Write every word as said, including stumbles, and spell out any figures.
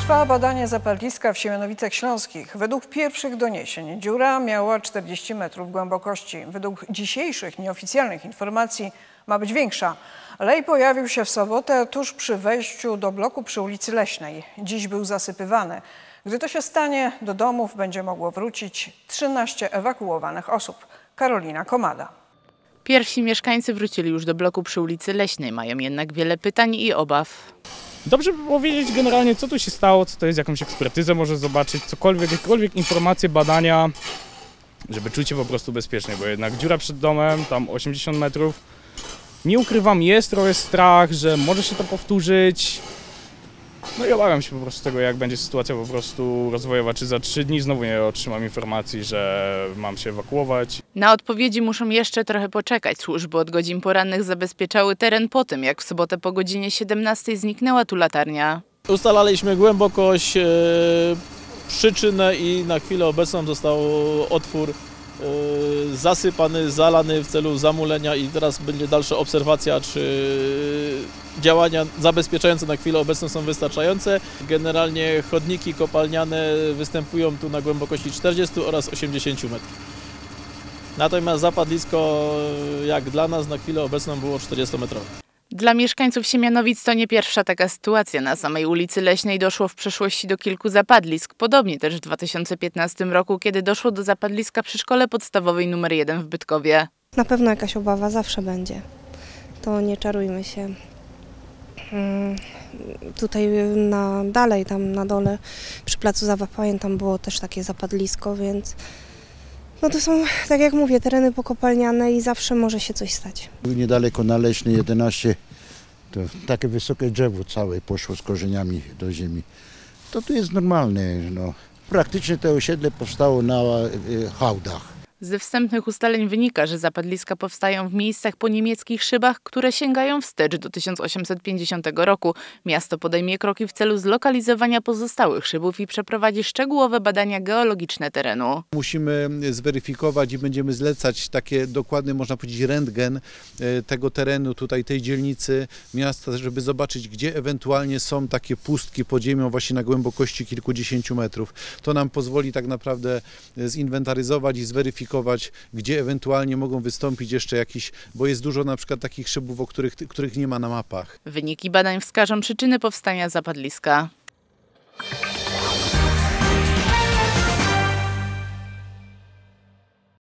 Trwa badanie zapadliska w Siemianowicach Śląskich. Według pierwszych doniesień dziura miała czterdzieści metrów głębokości. Według dzisiejszych nieoficjalnych informacji ma być większa. Lej pojawił się w sobotę tuż przy wejściu do bloku przy ulicy Leśnej. Dziś był zasypywany. Gdy to się stanie, do domów będzie mogło wrócić trzynaście ewakuowanych osób. Karolina Komada. Pierwsi mieszkańcy wrócili już do bloku przy ulicy Leśnej, mają jednak wiele pytań i obaw. Dobrze by było wiedzieć generalnie, co tu się stało, co to jest, jakąś ekspertyzę może zobaczyć, cokolwiek, jakiekolwiek informacje, badania, żeby czuć się po prostu bezpiecznie, bo jednak dziura przed domem, tam osiemdziesiąt metrów, nie ukrywam, jest trochę strach, że może się to powtórzyć. No i obawiam się po prostu tego, jak będzie sytuacja po prostu rozwojowa, czy za trzy dni znowu nie otrzymam informacji, że mam się ewakuować. Na odpowiedzi muszą jeszcze trochę poczekać. Służby od godzin porannych zabezpieczały teren po tym, jak w sobotę po godzinie siedemnastej zniknęła tu latarnia. Ustalaliśmy głębokość, e, przyczynę i na chwilę obecną został otwór e, zasypany, zalany w celu zamulenia i teraz będzie dalsza obserwacja, czy działania zabezpieczające na chwilę obecną są wystarczające. Generalnie chodniki kopalniane występują tu na głębokości czterdziestu oraz osiemdziesięciu metrów. Natomiast zapadlisko, jak dla nas, na chwilę obecną było czterdziestometrowe. Dla mieszkańców Siemianowic to nie pierwsza taka sytuacja. Na samej ulicy Leśnej doszło w przeszłości do kilku zapadlisk. Podobnie też w dwa tysiące piętnastym roku, kiedy doszło do zapadliska przy szkole podstawowej numer jeden w Bytkowie. Na pewno jakaś obawa zawsze będzie. To nie czarujmy się. Hmm, tutaj na dalej, tam na dole, przy placu Zawapajen, tam było też takie zapadlisko, więc no to są, tak jak mówię, tereny pokopalniane i zawsze może się coś stać. Niedaleko na Leśnej jedenaście, to takie wysokie drzewo całe poszło z korzeniami do ziemi. To tu jest normalne. No. Praktycznie to osiedle powstało na y, hałdach. Ze wstępnych ustaleń wynika, że zapadliska powstają w miejscach po niemieckich szybach, które sięgają wstecz do tysiąc osiemset pięćdziesiątego roku. Miasto podejmie kroki w celu zlokalizowania pozostałych szybów i przeprowadzi szczegółowe badania geologiczne terenu. Musimy zweryfikować i będziemy zlecać takie dokładny, można powiedzieć, rentgen tego terenu, tutaj tej dzielnicy miasta, żeby zobaczyć, gdzie ewentualnie są takie pustki pod ziemią właśnie na głębokości kilkudziesięciu metrów. To nam pozwoli tak naprawdę zinwentaryzować i zweryfikować, gdzie ewentualnie mogą wystąpić jeszcze jakieś, bo jest dużo na przykład takich szybów, o których, których nie ma na mapach. Wyniki badań wskażą przyczyny powstania zapadliska.